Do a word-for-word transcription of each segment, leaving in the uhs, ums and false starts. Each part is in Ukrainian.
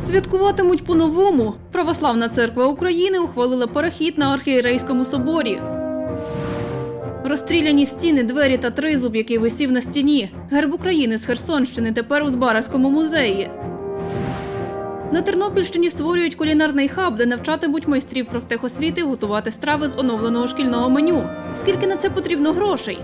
Святкуватимуть по-новому. Православна церква України ухвалила перехід на Архієрейському соборі. Розстріляні стіни, двері та тризуб, який висів на стіні. Герб України з Херсонщини тепер у Збаразькому музеї. На Тернопільщині створюють кулінарний хаб, де навчатимуть майстрів профтехосвіти готувати страви з оновленого шкільного меню. Скільки на це потрібно грошей?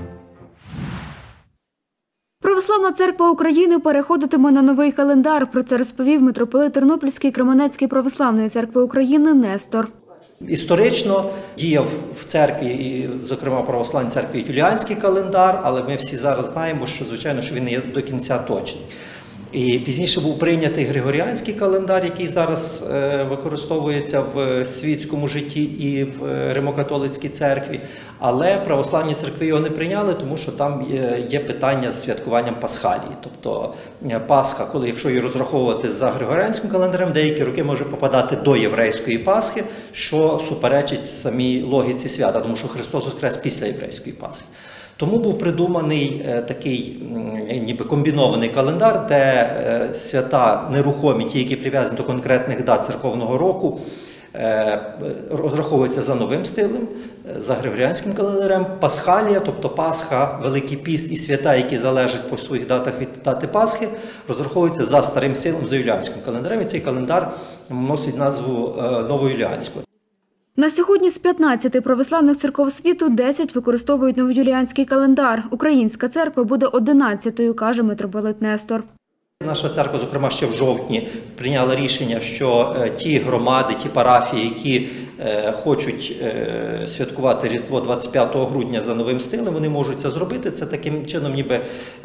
Православна церква України переходитиме на новий календар. Про це розповів митрополит Тернопільський Кременецької православної церкви України Нестор. Історично діяв в церкві, і, зокрема, православній церкві, юліанський календар, але ми всі зараз знаємо, що, звичайно, що він не є до кінця точний. І пізніше був прийнятий Григоріанський календар, який зараз е, використовується в світському житті і в Римо-католицькій церкві. Але православні церкви його не прийняли, тому що там є, є питання з святкуванням Пасхалії. Тобто Пасха, коли, якщо її розраховувати за Григоріанським календарем, деякі роки може попадати до єврейської Пасхи, що суперечить самій логіці свята, тому що Христос воскрес після єврейської Пасхи. Тому був придуманий такий ніби комбінований календар, де свята нерухомі, ті, які прив'язані до конкретних дат церковного року, розраховуються за новим стилем, за Григоріанським календарем. Пасхалія, тобто Пасха, Великий Піст і свята, які залежать по своїх датах від дати Пасхи, розраховуються за старим стилем, за юліанським календарем. І цей календар носить назву Новоюліанського. На сьогодні з п'ятнадцяти православних церков світу десять використовують новоюліанський календар. Українська церква буде одинадцятою, каже митрополит Нестор. Наша церква, зокрема, ще в жовтні прийняла рішення, що ті громади, ті парафії, які хочуть святкувати Різдво двадцять п'ятого грудня за новим стилем, вони можуть це зробити. Це таким чином ніби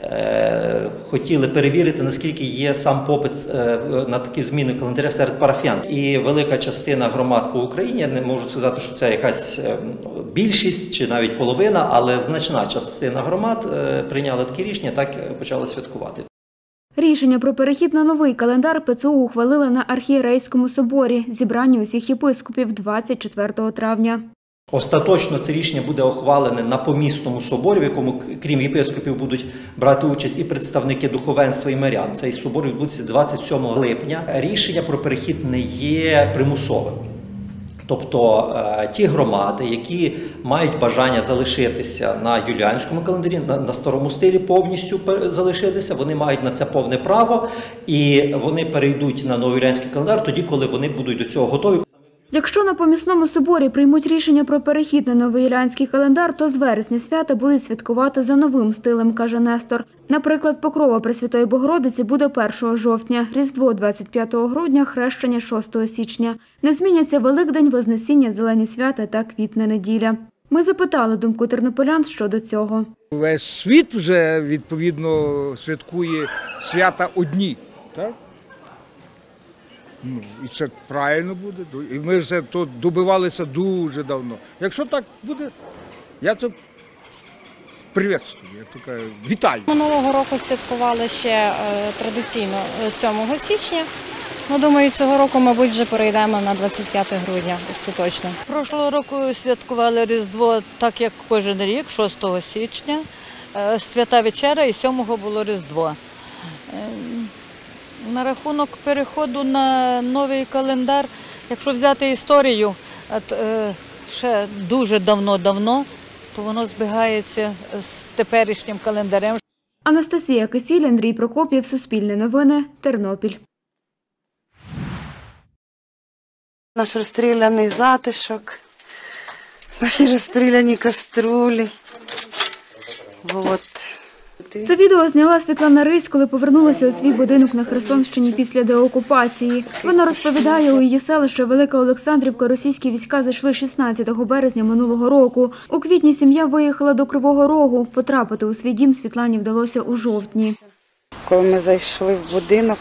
хотіли перевірити, наскільки є сам попит на такі зміни календаря серед парафіян. І велика частина громад по Україні, я не можу сказати, що це якась більшість чи навіть половина, але значна частина громад прийняла такі рішення, так почали святкувати. Рішення про перехід на новий календар ПЦУ ухвалили на Архієрейському соборі, зібранні усіх єпископів двадцять четвертого травня. Остаточно це рішення буде ухвалене на помісному соборі, в якому, крім єпископів, будуть брати участь і представники духовенства, і мирян. Цей собор відбудеться двадцять сьомого липня. Рішення про перехід не є примусовим. Тобто ті громади, які мають бажання залишитися на юліанському календарі, на, на старому стилі повністю залишитися, вони мають на це повне право і вони перейдуть на новоюліанський календар тоді, коли вони будуть до цього готові. Якщо на помісному соборі приймуть рішення про перехід на новоюліанський календар, то з вересня свята будуть святкувати за новим стилем, каже Нестор. Наприклад, Покрова Пресвятої Богородиці буде першого жовтня, Різдво двадцять п'ятого грудня, Хрещення шостого січня. Не зміняться Великдень, Вознесіння, Зелені свята та Квітна неділя. Ми запитали думку тернополян щодо цього. Весь світ вже, відповідно, святкує свята одні, так? Ну, і це правильно буде. І ми вже тут добивалися дуже давно. Якщо так буде, я це привітствую, я то кажу, вітаю. Минулого року святкували ще е, традиційно сьомого січня. Ну, думаю, цього року, мабуть, вже перейдемо на двадцять п'яте грудня остаточно. Прошлого року святкували Різдво так, як кожен рік, шостого січня. Свята вечеря і сьомого було Різдво. На рахунок переходу на новий календар, якщо взяти історію, ще дуже давно-давно, то воно збігається з теперішнім календарем. Анастасія Кисіль, Андрій Прокоп'єв, Суспільне новини, Тернопіль. Наш розстріляний затишок, наші розстріляні каструлі. От. Це відео зняла Світлана Рись, коли повернулася у свій будинок на Херсонщині після деокупації. Вона розповідає, у її селище Велика Олександрівка російські війська зайшли шістнадцятого березня минулого року. У квітні сім'я виїхала до Кривого Рогу. Потрапити у свій дім Світлані вдалося у жовтні. Коли ми зайшли в будинок,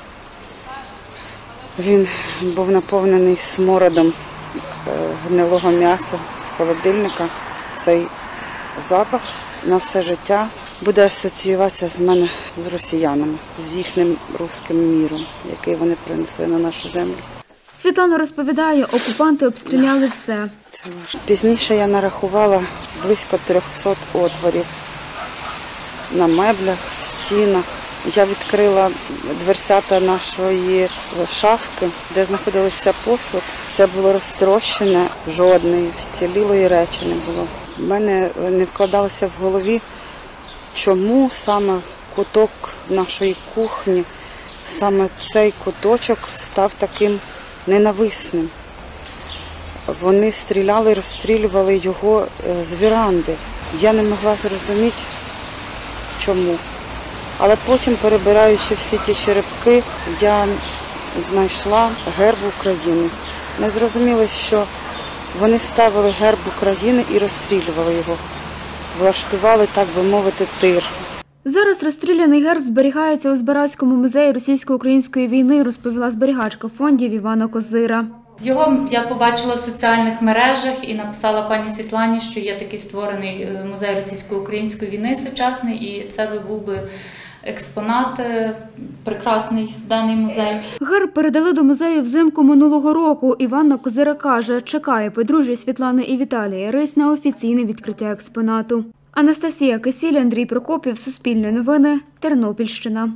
він був наповнений смородом гнилого м'яса з холодильника. Цей запах на все життя буде асоціюватися з мене з росіянами, з їхнім руським міром, який вони принесли на нашу землю. Світлана розповідає, окупанти обстріляли все. Пізніше я нарахувала близько трьохсот отворів на меблях, в стінах, Я відкрила дверцята нашої шафки, де знаходився посуд. Все було розтрощене, жодної вцілілої речі не було. У мене не вкладалося в голові, чому саме куток нашої кухні, саме цей куточок став таким ненависним. Вони стріляли, розстрілювали його з віранди. Я не могла зрозуміти, чому. Але потім, перебираючи всі ті черепки, я знайшла герб України. Ми зрозуміли, що вони ставили герб України і розстрілювали його. Влаштували, так би мовити, тир. Зараз розстріляний герб зберігається у Збаразькому музеї російсько-української війни, розповіла зберігачка фондів Івана Козира. Його я побачила в соціальних мережах і написала пані Світлані, що є такий створений музей російсько-української війни сучасний, і це би був би експонат прекрасний даний музей. Герб передали до музею взимку минулого року. Іванна Козира каже, чекає подружжя Світлани і Віталія Рись на офіційне відкриття експонату. Анастасія Кисіль, Андрій Прокопів, Суспільне новини, Тернопільщина.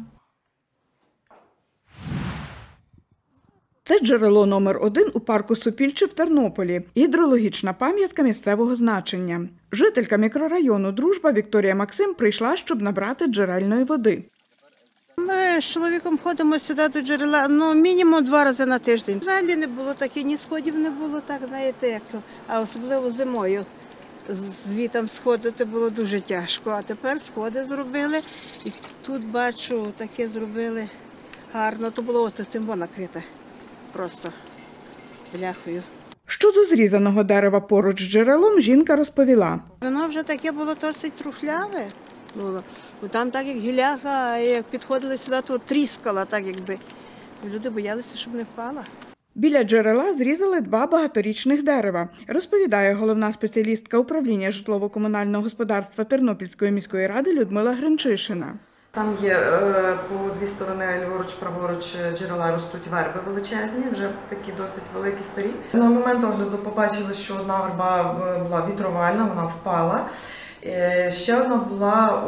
Це джерело номер один у парку Сопільче в Тернополі. Гідрологічна пам'ятка місцевого значення. Жителька мікрорайону «Дружба» Вікторія Максим прийшла, щоб набрати джерельної води. Ми з чоловіком ходимо сюди до джерела, ну, мінімум два рази на тиждень. Взагалі не було таких, ні сходів не було, так, знаєте, як то. А особливо зимою звітом сходити було дуже тяжко. А тепер сходи зробили, і тут, бачу, таке зробили гарно. То було от тим накрите. Просто бляхою. Щодо зрізаного дерева поруч з джерелом, жінка розповіла. Воно вже таке було досить трухляве. Було. Там так як гіляга, як підходили сюди, то тріскала, так якби. Люди боялися, щоб не впала. Біля джерела зрізали два багаторічних дерева, розповідає головна спеціалістка управління житлово-комунального господарства Тернопільської міської ради Людмила Гринчишина. Там є по дві сторони, ліворуч-праворуч джерела ростуть верби величезні, вже такі досить великі, старі. На момент огляду побачили, що одна верба була вітровальна, вона впала. Ще одна була,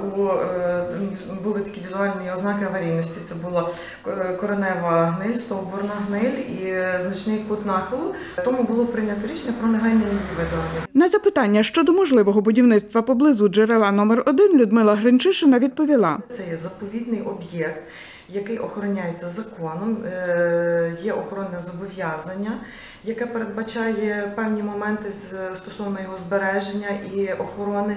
у, були такі візуальні ознаки аварійності. Це була коренева гниль, стовбурна гниль і значний кут нахилу. Тому було прийнято рішення про негайне її видалення. На запитання щодо можливого будівництва поблизу джерела номер один Людмила Гринчишина відповіла. Це є заповідний об'єкт, який охороняється законом, є охоронне зобов'язання, яке передбачає певні моменти стосовно його збереження і охорони.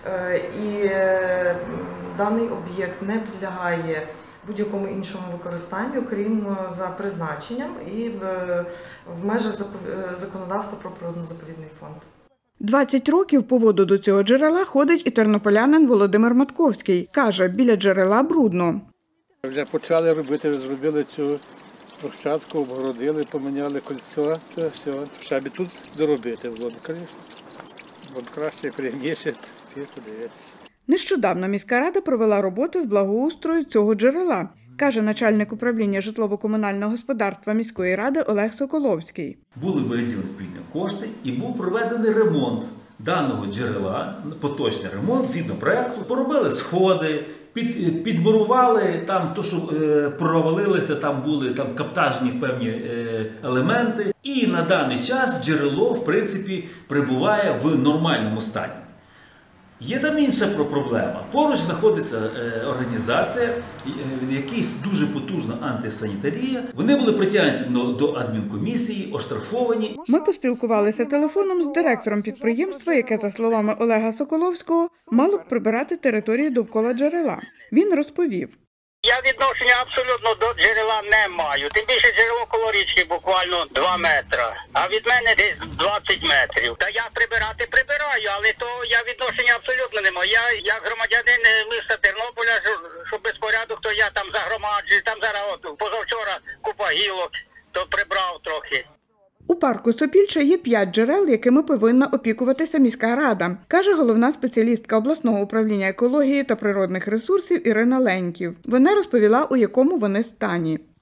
І даний об'єкт не підлягає будь-якому іншому використанню, крім за призначенням і в, в межах законодавства про природно-заповідний фонд. двадцять років по воду до цього джерела ходить і тернополянин Володимир Матковський. Каже, біля джерела брудно. Вже почали робити, зробили цю площадку, обгородили, поміняли кольцо, це все. Ще б тут доробити було б, звісно. Бо краще, приємніше, ти подивитися. Нещодавно міська рада провела роботи з благоустрою цього джерела, каже начальник управління житлово-комунального господарства міської ради Олег Соколовський. Були виділені відповідні кошти і був проведений ремонт даного джерела, поточний ремонт, згідно проєкту. Поробили сходи, під, підмурували, там то, що е, провалилися, там були там каптажні певні е, елементи. І на даний час джерело, в принципі, перебуває в нормальному стані. Є там інша проблема. Поруч знаходиться е, організація, е, в якій дуже потужна антисанітарія. Вони були притягнуті до адмінкомісії, оштрафовані. Ми поспілкувалися телефоном з директором підприємства, яке, за словами Олега Соколовського, мало б прибирати територію довкола джерела. Він розповів. Я відношення абсолютно до джерела не маю. Тим більше джерело коло річки буквально два метри, а від мене десь двадцять метрів. Та я прибирати прибираю, але то я відношення абсолютно не маю. Я як громадянин міста Тернополя, що безпорядок, то я там загромаджую, там зараз от, позавчора купа гілок, то прибрав трохи. У парку Сопільче є п'ять джерел, якими повинна опікуватися міська рада, каже головна спеціалістка обласного управління екології та природних ресурсів Ірина Леньків. Вона розповіла, у якому вони стані.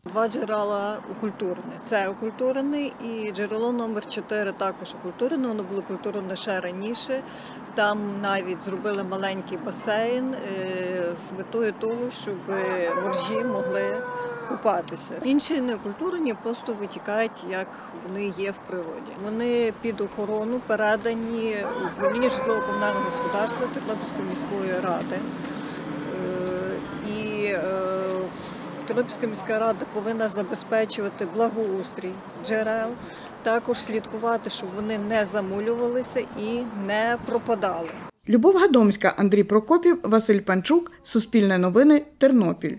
Два джерела окультурене. Це окультурений і джерело номер чотири також окультурене. Воно було окультурене ще раніше. Там навіть зробили маленький басейн з метою того, щоб моржі могли купатися. Інші неокультурені просто витікають, як вони є в природі. Вони під охорону передані управлінню житлово-комунального господарства Тернопільської міської ради. І Тернопільська міська рада повинна забезпечувати благоустрій джерел, також слідкувати, щоб вони не замулювалися і не пропадали. Любов Гадомська, Андрій Прокопів, Василь Панчук, Суспільне новини, Тернопіль.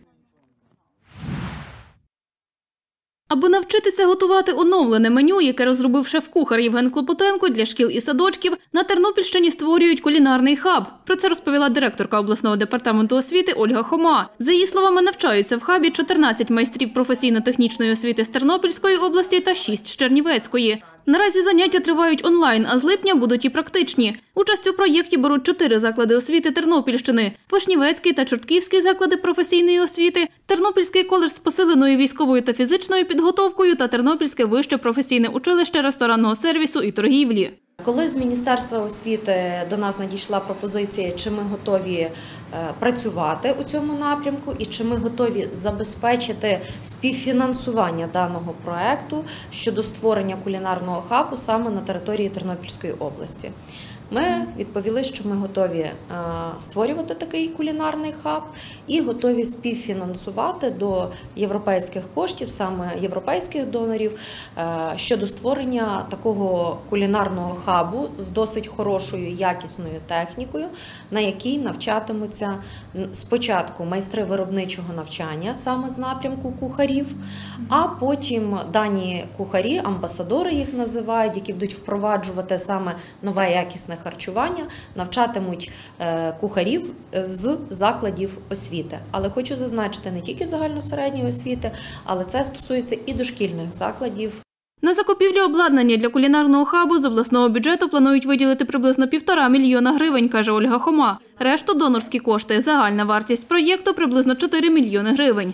Аби навчитися готувати оновлене меню, яке розробив шеф-кухар Євген Клопотенко для шкіл і садочків, на Тернопільщині створюють кулінарний хаб. Про це розповіла директорка обласного департаменту освіти Ольга Хома. За її словами, навчаються в хабі чотирнадцять майстрів професійно-технічної освіти з Тернопільської області та шість з Чернівецької. Наразі заняття тривають онлайн, а з липня будуть і практичні. Участь у проєкті беруть чотири заклади освіти Тернопільщини – Вишнівецький та Чортківський заклади професійної освіти, Тернопільський коледж з посиленою військовою та фізичною підготовкою та Тернопільське вище професійне училище ресторанного сервісу і торгівлі. Коли з Міністерства освіти до нас надійшла пропозиція, чи ми готові працювати у цьому напрямку і чи ми готові забезпечити співфінансування даного проєкту щодо створення кулінарного хабу саме на території Тернопільської області. Ми відповіли, що ми готові створювати такий кулінарний хаб і готові співфінансувати до європейських коштів, саме європейських донорів, щодо створення такого кулінарного хабу з досить хорошою якісною технікою, на якій навчатимуться спочатку майстри виробничого навчання, саме з напрямку кухарів, а потім дані кухарі, амбасадори їх називають, які будуть впроваджувати саме нове якісне харчування, навчатимуть кухарів з закладів освіти. Але хочу зазначити, не тільки загальносередньої освіти, але це стосується і дошкільних закладів. На закупівлю обладнання для кулінарного хабу з обласного бюджету планують виділити приблизно півтора мільйона гривень, каже Ольга Хома. Решту – донорські кошти. Загальна вартість проєкту – приблизно чотири мільйони гривень.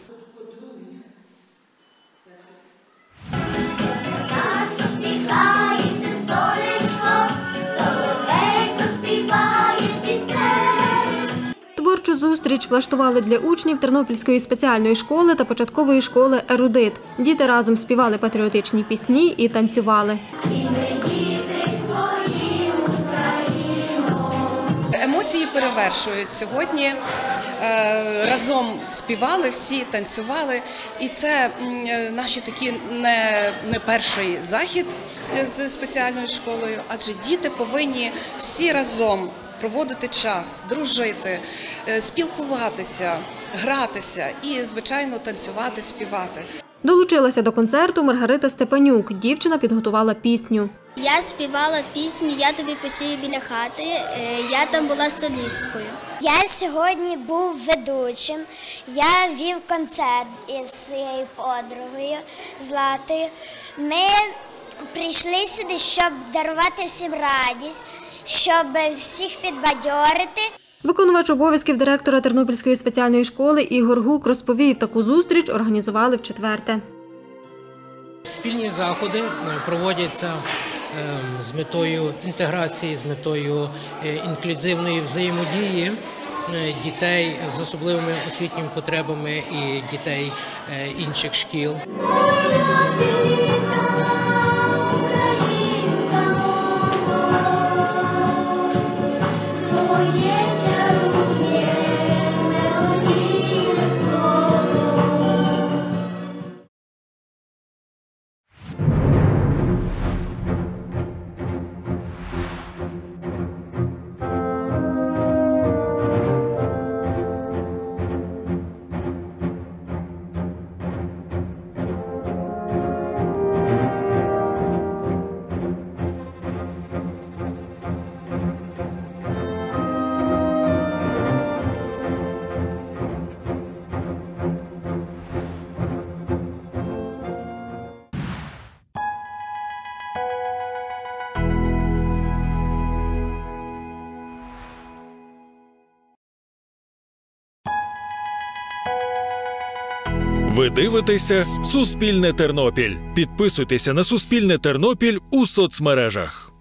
Творчу зустріч влаштували для учнів Тернопільської спеціальної школи та початкової школи «Ерудит». Діти разом співали патріотичні пісні і танцювали. Емоції перевершують сьогодні. Разом співали, всі танцювали. І це наші такі не, не перший захід з спеціальною школою, адже діти повинні всі разом проводити час, дружити, спілкуватися, гратися і, звичайно, танцювати, співати. Долучилася до концерту Маргарита Степанюк. Дівчина підготувала пісню. Я співала пісню «Я тобі посію біля хати», я там була солісткою. Я сьогодні був ведучим, я вів концерт із своєю подругою Златою. Ми прийшли сюди, щоб дарувати всім радість, щоб всіх підбадьорити. Виконувач обов'язків директора Тернопільської спеціальної школи Ігор Гук розповів, таку зустріч організували вчетверте. Спільні заходи проводяться з метою інтеграції, з метою інклюзивної взаємодії дітей з особливими освітніми потребами і дітей інших шкіл. Ви дивитеся «Суспільне Тернопіль». Підписуйтеся на «Суспільне Тернопіль» у соцмережах.